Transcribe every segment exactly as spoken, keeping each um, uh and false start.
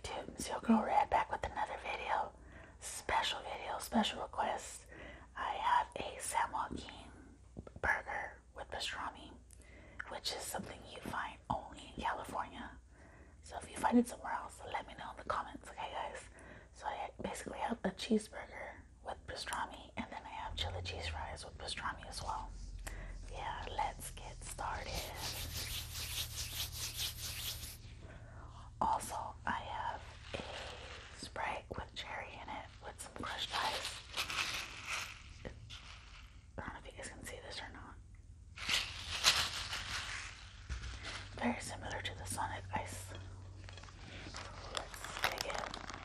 YouTube, it's your girl Red back with another video. Special video, special request. I have a San Joaquin burger with pastrami, which is something you find only in California. So if you find it somewhere else, let me know in the comments, okay guys? So I basically have a cheeseburger with pastrami, and then I have chili cheese fries with pastrami as well. Yeah, let's get started. Also, I have a Sprite with cherry in it with some crushed ice. I don't know if you guys can see this or not. Very similar to the Sonic Ice. Let's dig in.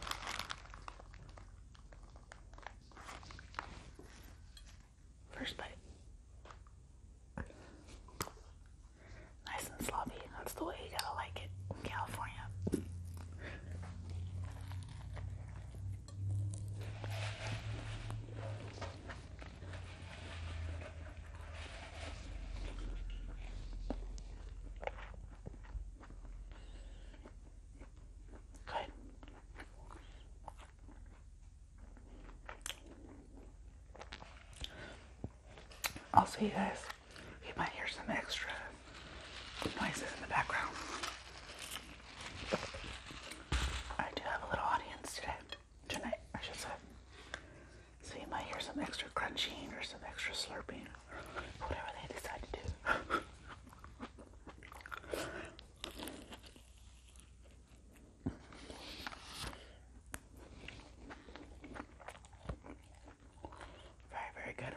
First bite. Nice and sloppy. That's the way you gotta like it in California. Okay. Also, you guys, you might hear some extra noises in the background. I do have a little audience today, tonight, I should say. So you might hear some extra crunching or some extra slurping, whatever they decide to do. Very, very good.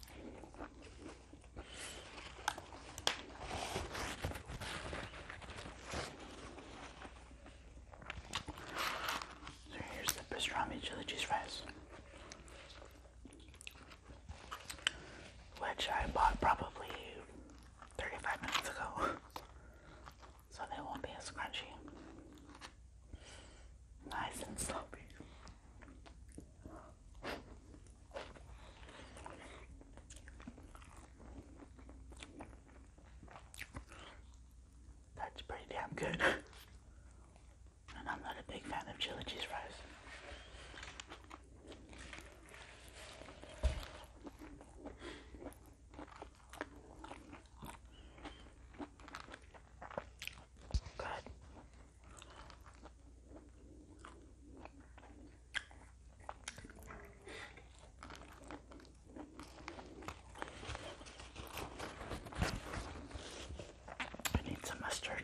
So here's the pastrami chili cheese fries, which I bought probably thirty-five minutes ago, so they won't be as crunchy. Nice and sloppy. That's pretty damn good. And I'm not a big fan of chili cheese fries. Good. I need some mustard.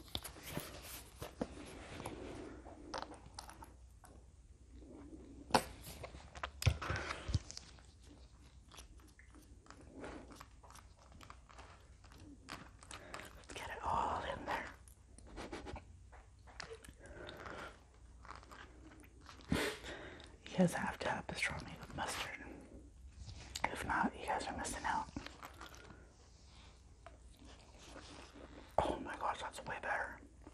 Let's get it all in there. You guys have to have pastrami with mustard. If not, you guys are missing out. Oh my gosh, that's way better.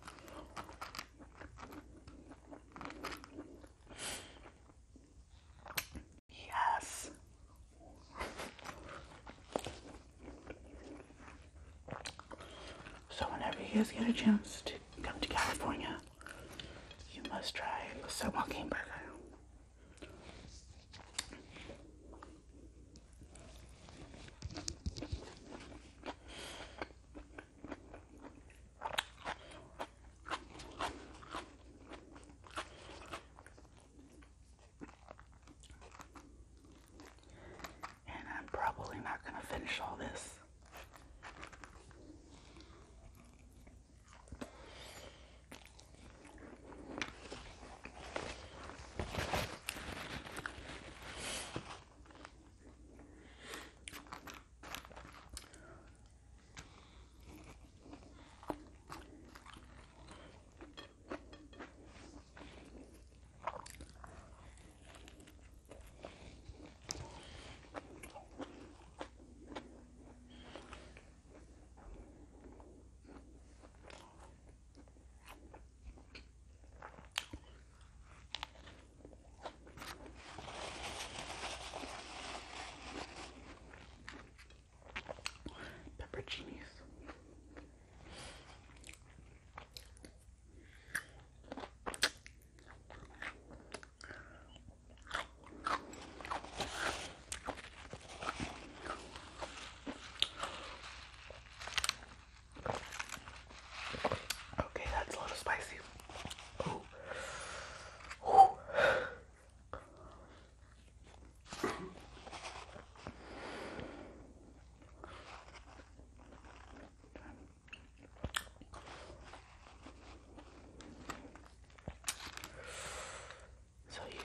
Yes. So whenever you guys get a chance to come to California, you must try the San Joaquin burger. And I'm probably not going to finish all this.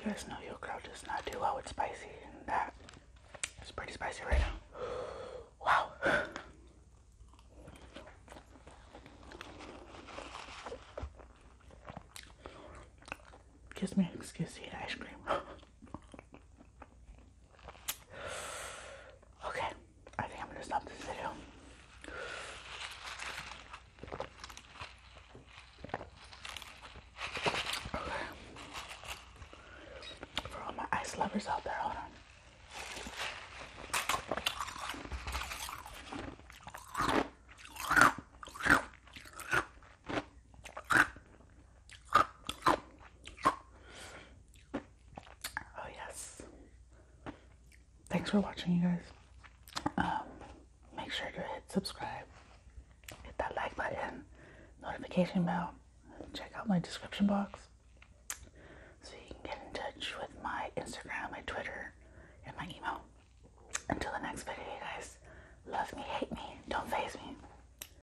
You guys know your girl does not do well with spicy, and that is pretty spicy right now. Wow. Gives me an excuse to eat ice cream. Okay, I think I'm gonna stop this video. Okay. For all my ice lovers out there, hold on. Oh yes. Thanks for watching, you guys. Um, make sure to hit subscribe, hit that like button, notification bell, check out my description box so you can get in touch with my Instagram, my Twitter, and my email. Until the next video, you guys, love me, hate me, don't faze me.